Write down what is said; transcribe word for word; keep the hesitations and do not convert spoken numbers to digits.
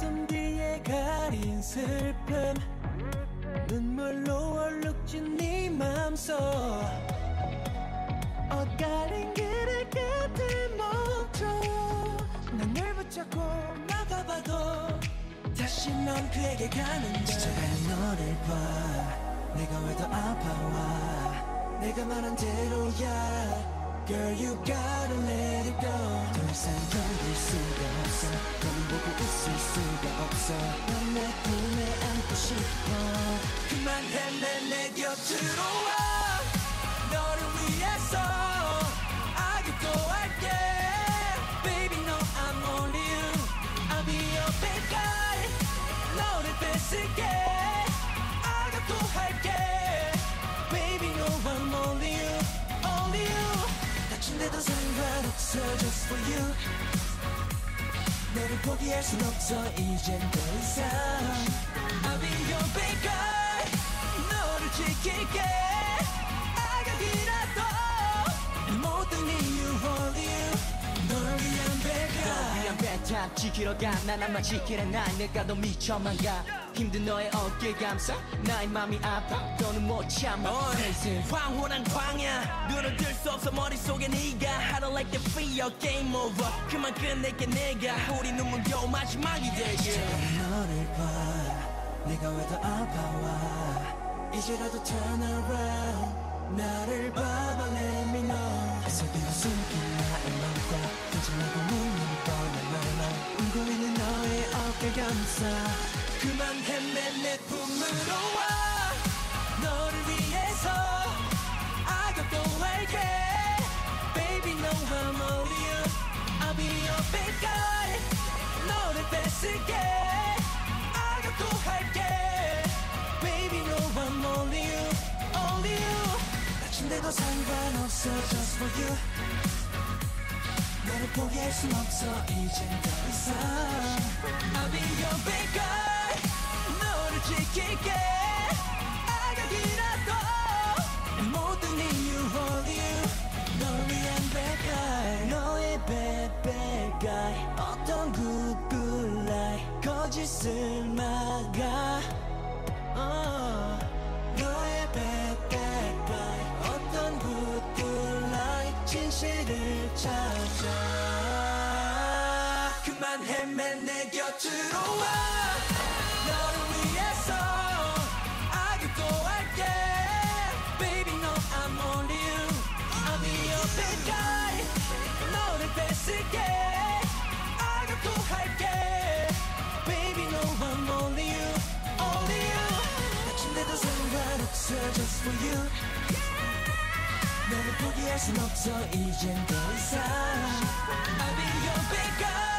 웃음 뒤에 가린 슬픔 눈물로 얼룩진 네 맘속 엇갈린 길을 끝에 멈춰 난 널 붙잡고 나가봐도 다시 넌 그에게 가는데 지쳐가는 너를 봐 내가 왜 더 아파와 내가 말한 대로야 Girl you gotta let it go 더 이상 견딜 수가 없어 너는 보고 웃을 수가 없어 넌 내 품에 안고 싶어 그만해 내, 내 곁으로 와 너를 위해서 아직도 할게 Baby no I'm only you I'll be your bad guy 너를 뺏을게 아직도 할게 Baby no I'm only you Only you 다친데도 상관없어 just for you 너를 포기할 순 없어 이젠 더 이상 I'll be your bad guy 너를 지킬게 악역이라도 모든 이유 only you 너를 위한 bad guy 널 위한 bad time 지키러 가난 나만 지키는 날 내가 더 미쳐만 가 힘든 너의 어깨 감싸 나의 맘이 아파 너는 못 참아 황홀한 광야 눈을 뜰 수 없어 머릿속에 네가 I don't like the fear game over 그만 끝낼게 내가 우리 눈물 겨우 마지막이 되게 너를 봐 내가 왜 더 아파와 이제라도 turn around 나를 봐봐 let me know 속으로 숨긴 나의 맘과 거짓말고 묻는 뻔한 말만 울고 있는 너의 어깨 감싸 그만해 내, 내 품으로 와 너를 위해서 악역도 할게 Baby no I'm only you I'll be your bad guy 너를 뺏을게 악역도 할게 Baby no I'm only you Only you 다친데도 상관없어 just for you 너를 포기할 순 없어 이젠 더 이상 I'll be your bad guy 너를 지킬게 악역이라도 모든 이유 only you 너를 위한 bad guy 너의 bad bad guy 어떤 good good lie 거짓을 막아 uh. 너의 bad bad guy 어떤 good good lie 진실을 찾아 그만해 맨 내 곁으로 와 너를 위해서 아직도 할게 Baby no I'm only you I'll be your bad guy 너를 뺏을게 아직도 할게 Baby no I'm only you Only you 다친데도 상관없어 just for you 너를 포기할 순 없어 이젠 더 이상 I'll be your bad guy